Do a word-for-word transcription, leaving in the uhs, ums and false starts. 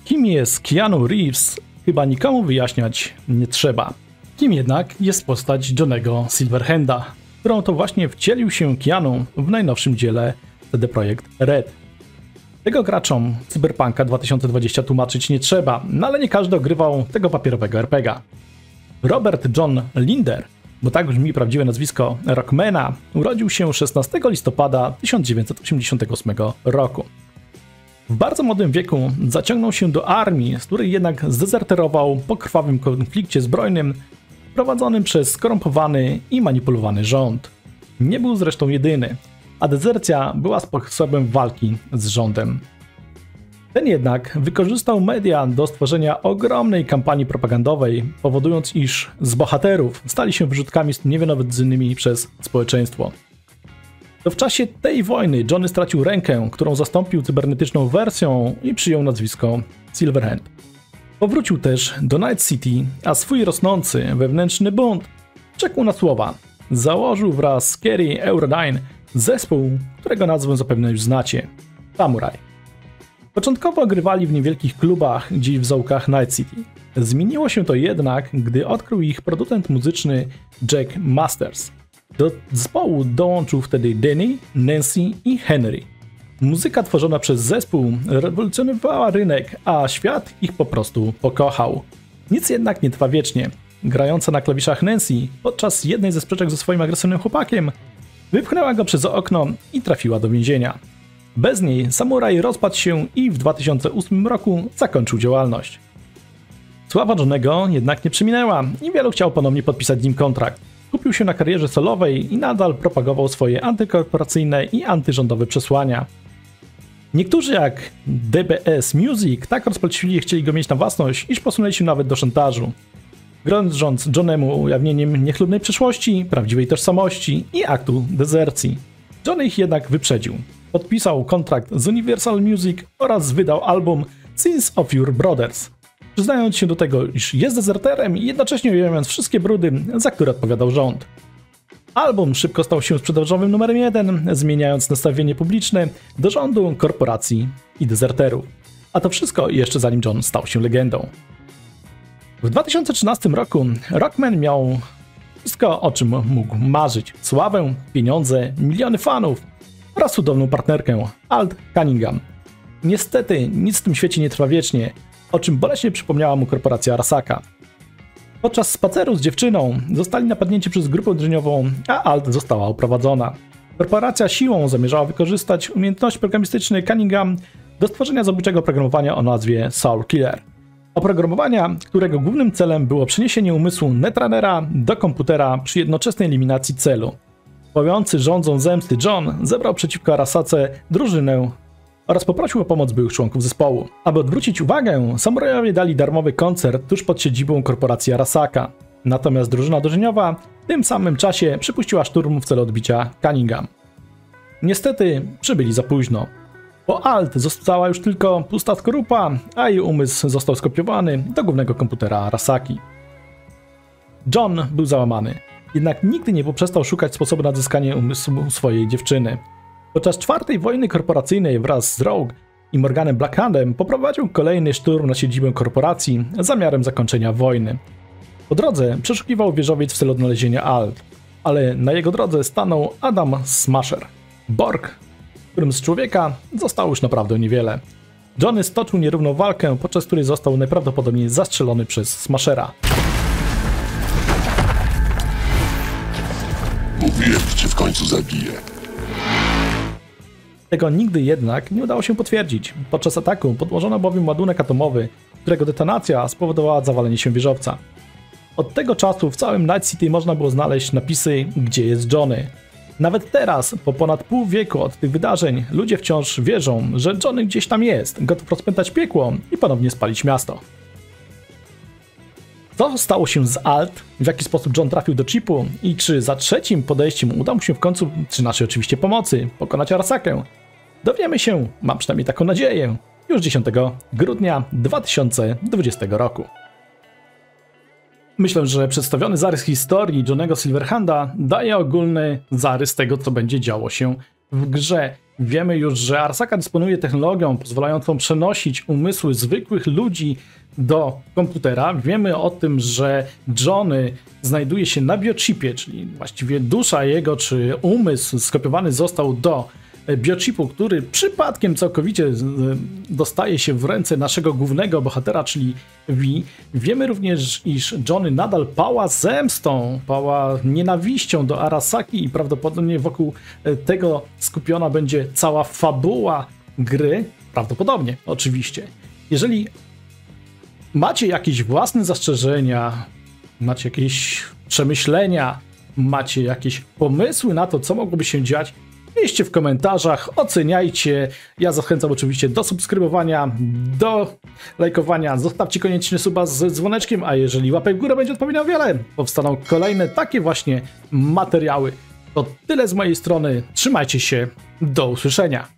Kim jest Keanu Reeves, chyba nikomu wyjaśniać nie trzeba. Kim jednak jest postać Johnny'ego Silverhanda, którą to właśnie wcielił się Keanu w najnowszym dziele C D Projekt Red. Tego graczom Cyberpunka dwa tysiące dwadzieścia tłumaczyć nie trzeba, no ale nie każdy ogrywał tego papierowego er pe ga. Robert John Linder, bo tak brzmi prawdziwe nazwisko Rockmana, urodził się szesnastego listopada tysiąc dziewięćset osiemdziesiątego ósmego roku. W bardzo młodym wieku zaciągnął się do armii, z której jednak zdezerterował po krwawym konflikcie zbrojnym prowadzonym przez skorumpowany i manipulowany rząd. Nie był zresztą jedyny, a dezercja była sposobem walki z rządem. Ten jednak wykorzystał media do stworzenia ogromnej kampanii propagandowej, powodując, iż z bohaterów stali się wyrzutkami niewynagrodzonymi przez społeczeństwo. To w czasie tej wojny Johnny stracił rękę, którą zastąpił cybernetyczną wersją i przyjął nazwisko Silverhand. Powrócił też do Night City, a swój rosnący wewnętrzny bunt czekał na słowa. Założył wraz z Kerry Eurodyne zespół, którego nazwę zapewne już znacie – Samurai. Początkowo grywali w niewielkich klubach gdzieś w zaułkach Night City. Zmieniło się to jednak, gdy odkrył ich producent muzyczny Jack Masters. Do zespołu dołączył wtedy Danny, Nancy i Henry. Muzyka tworzona przez zespół rewolucjonowała rynek, a świat ich po prostu pokochał. Nic jednak nie trwa wiecznie. Grająca na klawiszach Nancy podczas jednej ze sprzeczek ze swoim agresywnym chłopakiem wypchnęła go przez okno i trafiła do więzienia. Bez niej Samuraj rozpadł się i w dwa tysiące ósmym roku zakończył działalność. Sława Johnny'ego jednak nie przeminęła i wielu chciał ponownie podpisać z nim kontrakt. Skupił się na karierze solowej i nadal propagował swoje antykorporacyjne i antyrządowe przesłania. Niektórzy jak D B S Music tak rozpaczliwie chcieli go mieć na własność, iż posunęli się nawet do szantażu, grożąc Johnny'emu ujawnieniem niechlubnej przeszłości, prawdziwej tożsamości i aktu dezercji. Johnny ich jednak wyprzedził. Podpisał kontrakt z Universal Music oraz wydał album Sins of Your Brothers, przyznając się do tego, iż jest dezerterem i jednocześnie ujawniając wszystkie brudy, za które odpowiadał rząd. Album szybko stał się sprzedażowym numerem jeden, zmieniając nastawienie publiczne do rządu, korporacji i dezerterów. A to wszystko jeszcze zanim John stał się legendą. W dwa tysiące trzynastym roku Rockman miał wszystko, o czym mógł marzyć. Sławę, pieniądze, miliony fanów oraz cudowną partnerkę, Alt Cunningham. Niestety nic w tym świecie nie trwa wiecznie, o czym boleśnie przypomniała mu korporacja Arasaka. Podczas spaceru z dziewczyną zostali napadnięci przez grupę drżeniową, a Alt została uprowadzona. Korporacja siłą zamierzała wykorzystać umiejętności programistyczne Cunningham do stworzenia zabójczego oprogramowania o nazwie Soul Killer. Oprogramowania, którego głównym celem było przeniesienie umysłu Netrunnera do komputera przy jednoczesnej eliminacji celu. Pojący rządzą zemsty John zebrał przeciwko Arasace drużynę oraz poprosił o pomoc byłych członków zespołu. Aby odwrócić uwagę, samurajowie dali darmowy koncert tuż pod siedzibą korporacji Arasaka. Natomiast drużyna dożyniowa w tym samym czasie przypuściła szturm w celu odbicia Cunningham. Niestety przybyli za późno. Po Alt została już tylko pusta skorupa, a jej umysł został skopiowany do głównego komputera Arasaki. John był załamany, jednak nigdy nie poprzestał szukać sposobu na odzyskanie umysłu swojej dziewczyny. Podczas czwartej wojny korporacyjnej wraz z Rogue i Morganem Blackhandem poprowadził kolejny szturm na siedzibę korporacji z zamiarem zakończenia wojny. Po drodze przeszukiwał wieżowiec w celu odnalezienia Alt, ale na jego drodze stanął Adam Smasher, Borg, którym z człowieka zostało już naprawdę niewiele. Johnny stoczył nierówną walkę, podczas której został najprawdopodobniej zastrzelony przez Smashera. Mówiłem, że cię w końcu zabiję. Tego nigdy jednak nie udało się potwierdzić. Podczas ataku podłożono bowiem ładunek atomowy, którego detonacja spowodowała zawalenie się wieżowca. Od tego czasu w całym Night City można było znaleźć napisy, gdzie jest Johnny. Nawet teraz, po ponad pół wieku od tych wydarzeń, ludzie wciąż wierzą, że Johnny gdzieś tam jest, gotów rozpętać piekło i ponownie spalić miasto. Co stało się z Alt, w jaki sposób John trafił do chipu i czy za trzecim podejściem uda mu się w końcu, przy naszej oczywiście pomocy, pokonać Arasakę? Dowiemy się, mam przynajmniej taką nadzieję, już dziesiątego grudnia dwa tysiące dwudziestego roku. Myślę, że przedstawiony zarys historii Johnny'ego Silverhanda daje ogólny zarys tego, co będzie działo się w grze. Wiemy już, że Arasaka dysponuje technologią pozwalającą przenosić umysły zwykłych ludzi do komputera. Wiemy o tym, że Johnny znajduje się na biochipie, czyli właściwie dusza jego czy umysł skopiowany został do biochipu, który przypadkiem całkowicie dostaje się w ręce naszego głównego bohatera, czyli V. Wiemy również, iż Johnny nadal pała zemstą, pała nienawiścią do Arasaki i prawdopodobnie wokół tego skupiona będzie cała fabuła gry. Prawdopodobnie, oczywiście. Jeżeli macie jakieś własne zastrzeżenia, macie jakieś przemyślenia, macie jakieś pomysły na to, co mogłoby się dziać, piszcie w komentarzach, oceniajcie. Ja zachęcam oczywiście do subskrybowania, do lajkowania. Zostawcie koniecznie suba z dzwoneczkiem, a jeżeli łapek w górę będzie odpowiednio wiele, powstaną kolejne takie właśnie materiały. To tyle z mojej strony. Trzymajcie się. Do usłyszenia.